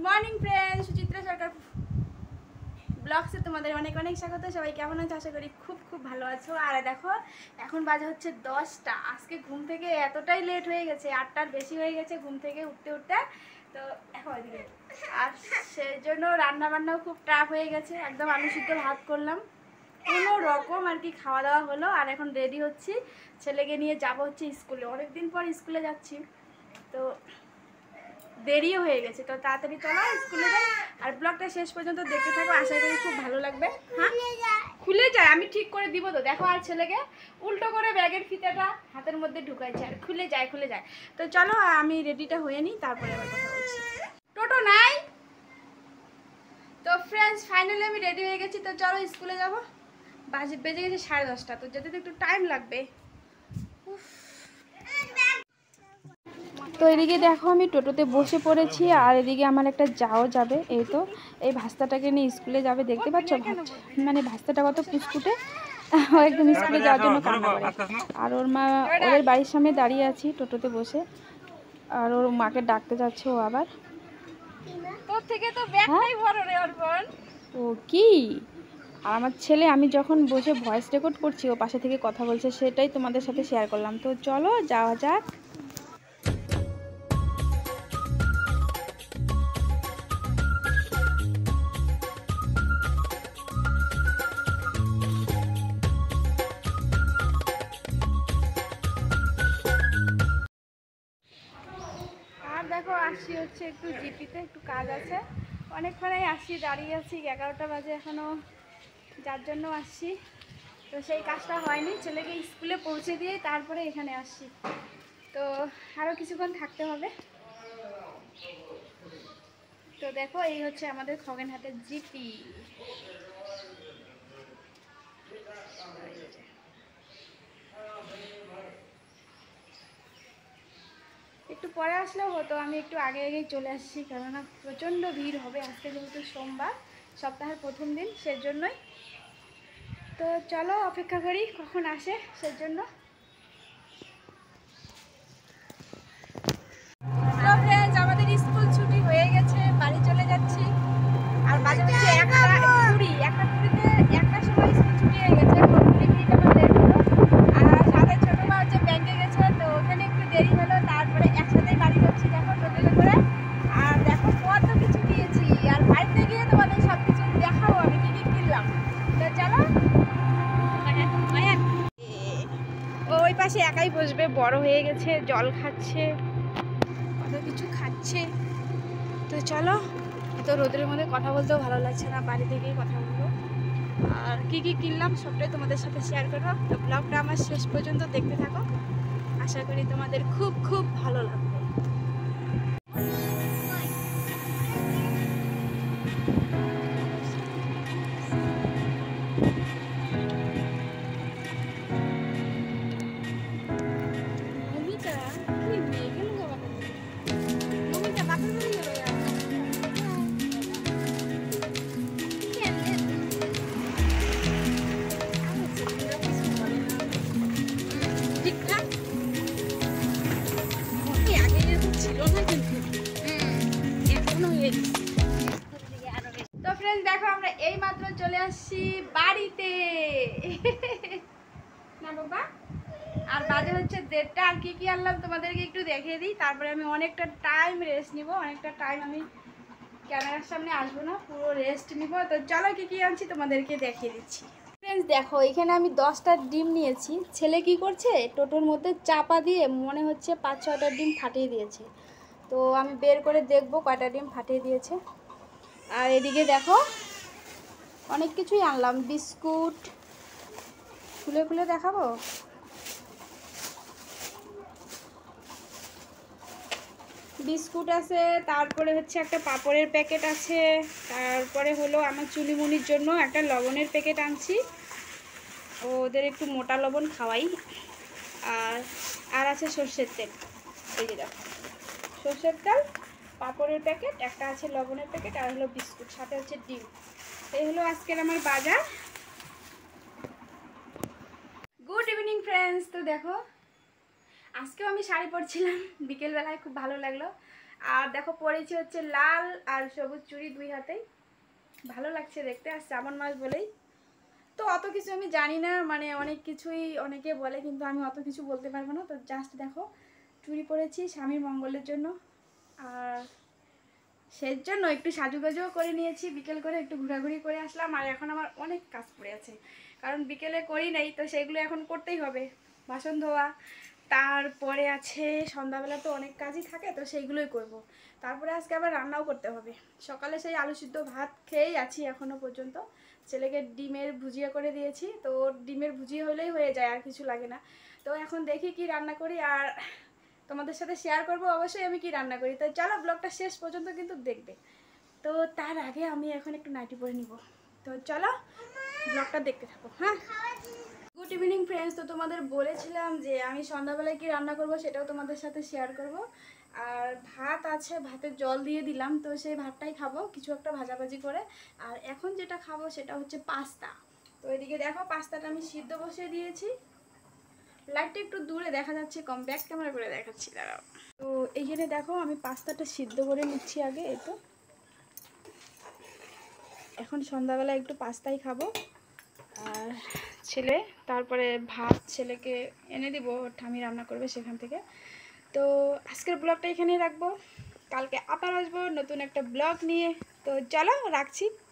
Morning friends, Suchitra Sarkar ব্লগসে তোমাদের অনেক অনেক স্বাগত। সবাই কেমন আছো? আশা করি খুব খুব ভালো আছো। আর দেখো এখন বাজে হচ্ছে 10টা। আজকে ঘুম থেকে এতটাই লেট হয়ে গেছে, 8টার বেশি হয়ে গেছে ঘুম থেকে উঠতে উঠতে। তো এখন ওইদিকে আর সেই জন্য রান্নাবান্নাও খুব টাফ হয়ে গেছে। একদম আলু সিদ্ধ ভাত করলাম, কোনো রকম আর কি খাওয়া দাওয়া হলো। আর এখন রেডি হচ্ছি, ছেলেকে নিয়ে যাবো হচ্ছে স্কুলে। অনেকদিন পর স্কুলে যাচ্ছি, তো দেরিও হয়ে গেছে। তো তাড়াতাড়ি চলো স্কুলে যাই। আর ব্লগটা শেষ পর্যন্ত দেখতে থাকো, আশা করি খুব ভালো লাগবে। হ্যাঁ, খুলে যায়, আমি ঠিক করে দিব তো। দেখো, আর ছেলেকে উল্টো করে ব্যাগের ফিতাটা হাতের মধ্যে ঢুকাইছে, আর খুলে যায় খুলে যায়। তো চলো আমি রেডিটা হয়ে নিই, তারপরে আবার কথা বলছি। টোটো নাই তো ফ্রেন্ডস, ফাইনালি আমি রেডি হয়ে গেছি। তো চলো স্কুলে যাবো। বেজে গেছে 10:30। তো যেতে তো একটু টাইম লাগবে। তো এদিকে দেখো আমি টোটোতে বসে পড়েছি, আর এদিকে আমার একটা যাও যাবে। এই তো এই ভাস্তাটাকে নিয়ে স্কুলে যাবে, দেখতে পাচ্ছ মানে ভাস্তাটা কত পুচকুটে, ও একদম স্কুলে যাওয়ার জন্য কান্না করে। আর ওর মা ওদের বাড়ির সামনে দাঁড়িয়ে আছি টোটোতে বসে, আর ওর মাকে ডাকতে যাচ্ছে ও আবার। তোর থেকে তো ব্যাগটাই বড় রে অর্পণ। ও কি, আর আমার ছেলে আমি যখন বসে ভয়েস রেকর্ড করছি, ও পাশে থেকে কথা বলছে, সেটাই তোমাদের সাথে শেয়ার করলাম। তো চলো যাওয়া যাক। দেখো আসছি হচ্ছে একটু জিপিতে, একটু কাজ আছে। অনেকক্ষণই আসছি, দাঁড়িয়ে আছি, 11টা বাজে এখনও, যার জন্য আসছি। তো সেই কাজটা হয়নি, ছেলেকে স্কুলে পৌঁছে দিয়ে তারপরে এখানে আসছি। তো আরও কিছুক্ষণ থাকতে হবে। তো দেখো এই হচ্ছে আমাদের খগেনহাটের জিপি। একটু পরে আসলেও হতো, আমি একটু আগে আগেই চলে আসছি, কেননা প্রচণ্ড ভিড় হবে আজকে, যেহেতু সোমবার, সপ্তাহের প্রথম দিন, সেজন্যই। তো চলো অপেক্ষা করি কখন আসে সেজন্য। তো ফ্রেন্ডস, আমাদের স্কুল ছুটি হয়ে গেছে, বাড়ি চলে যাচ্ছি। আর বাজে হচ্ছে 1:20, 1:20তে 1টার সময় স্কুল ছুটি হয়ে গেছে। 20 মিনিট আমার লেট হলো। আর সাথে ছোটো মা হচ্ছে ব্যাংকে গেছে, তো ওখানে একটু দেরি হলো। তারপরে একসাথেই বাড়ি যাচ্ছি দেখো, টোটোতে করে। আর দেখো কত কিছু নিয়েছি, আর বাড়িতে গিয়ে তোমাদের সব কিছু দেখাবো আমি কী কী কিনলাম। তো চলো। ও ওই পাশে একাই বসবে, বড় হয়ে গেছে, জল খাচ্ছে, কত কিছু খাচ্ছে। তো চলো, তো রোদের মধ্যে কথা বলতেও ভালো লাগছে না, বাড়ি থেকেই কথা বলবো। আর কি কি কিনলাম সবটাই তোমাদের সাথে শেয়ার করবো। তো ব্লগটা আমার শেষ পর্যন্ত দেখতে থাকো, আশা করি তোমাদের খুব খুব ভালো লাগবে। তো ফ্রেন্ডস দেখো, আমরা এই মাত্র চলে আসছি বাড়িতে না বাবা। আর বাজে হচ্ছে 1:30। আর কি কি আনলাম তোমাদেরকে একটু দেখিয়ে দিই, তারপরে আমি অনেকটা টাইম রেস্ট নিব। অনেকটা টাইম আমি ক্যামেরার সামনে আসবো না, পুরো রেস্ট নিব। তো চলো কি কি আনছি তোমাদেরকে দেখিয়ে দিচ্ছি। ফ্রেন্ডস দেখো, এখানে আমি 10টা ডিম নিয়েছি। ছেলে কি করছে, টোটোর মধ্যে চাপা দিয়ে মনে হচ্ছে 5-6টা ডিম ফাটিয়ে দিয়েছে। তো আমি বের করে দেখবো কয়টা ডিম ফাটিয়ে দিয়েছে। আর এদিকে দেখো অনেক কিছুই আনলাম, বিস্কুট, খুলে খুলে দেখাবো। বিস্কুট আছে, তারপরে হচ্ছে একটা পাপড়ের প্যাকেট আছে, তারপরে হলো আমার চুলিমুনির জন্য একটা লবণের প্যাকেট আনছি, ওদের একটু মোটা লবণ খাওয়াই। আর আছে সর্ষের তেল। এই যে দেখো, সর্ষের তেল, পাপড়ের প্যাকেট একটা আছে, লবণের প্যাকেট, আর হলো বিস্কুট, সাথে হচ্ছে ডিম। এই হলো আজকের আমার বাজার। Good evening friends. তো দেখো আজকেও আমি শাড়ি পরছিলাম বিকেলবেলায়, খুব ভালো লাগলো। আর দেখো পরেছি হচ্ছে লাল আর সবুজ চুড়ি দুই হাতেই, ভালো লাগছে দেখতে। আর শ্রাবণ মাস বলেই তো অত কিছু আমি জানি না, মানে অনেক কিছুই অনেকে বলে কিন্তু আমি অত কিছু বলতে পারবো না। তো জাস্ট দেখো চুড়ি পরেছি স্বামীর মঙ্গলের জন্য, আর সেই জন্য একটু সাজুগুজুও করে নিয়েছি। বিকেল করে একটু ঘোরাঘুরি করে আসলাম, আর এখন আমার অনেক কাজ পড়ে আছে, কারণ বিকেলে করি নাই তো সেগুলো এখন করতেই হবে। বাসন ধোয়া, তারপরে আছে সন্ধ্যাবেলা তো অনেক কাজই থাকে, তো সেইগুলোই করব। তারপরে আজকে আবার রান্নাও করতে হবে। সকালে সেই আলু সিদ্ধ ভাত খেয়েই আছি এখনও পর্যন্ত। ছেলেকে ডিমের ভুজিয়া করে দিয়েছি, তো ডিমের ভুজিয়া হলেই হয়ে যায়, আর কিছু লাগে না। তো এখন দেখি কি রান্না করি, আর তোমাদের সাথে শেয়ার করব অবশ্যই আমি কি রান্না করি। তো চলো ব্লগটা শেষ পর্যন্ত কিন্তু দেখবে। তো তার আগে আমি এখন একটু নাইটি পরে নিব, তো চলো ব্লগটা দেখতে থাকো। হ্যাঁ, গুড ইভিনিং ফ্রেন্ডস। তো তোমাদের বলেছিলাম যে আমি সন্ধ্যাবেলায় কি রান্না করব সেটাও তোমাদের সাথে শেয়ার করব। আর ভাত আছে, ভাতের জল দিয়ে দিলাম, তো সেই ভাতটাই খাবো কিছু একটা ভাজাভাজি করে। আর এখন যেটা খাবো সেটা হচ্ছে পাস্তা। তো এদিকে দেখো পাস্তাটা আমি সিদ্ধ বসিয়ে দিয়েছি। লাইটটা একটু দূরে দেখা যাচ্ছে, কম ব্যাক ক্যামেরা করে দেখাচ্ছি, দাঁড়াও। তো এইখানে দেখো আমি পাস্তাটা সিদ্ধ করে নিচ্ছি আগে। এই তো এখন সন্ধ্যাবেলা একটু পাস্তাই খাবো। আর ছেলে, তারপরে ভাত ছেলেকে এনে দিব, ঠামি রান্না করবে সেখান থেকে। তো আজকের ব্লগটা এখানেই রাখবো, কালকে আবার আসবো নতুন একটা ব্লগ নিয়ে। তো চলো রাখছি।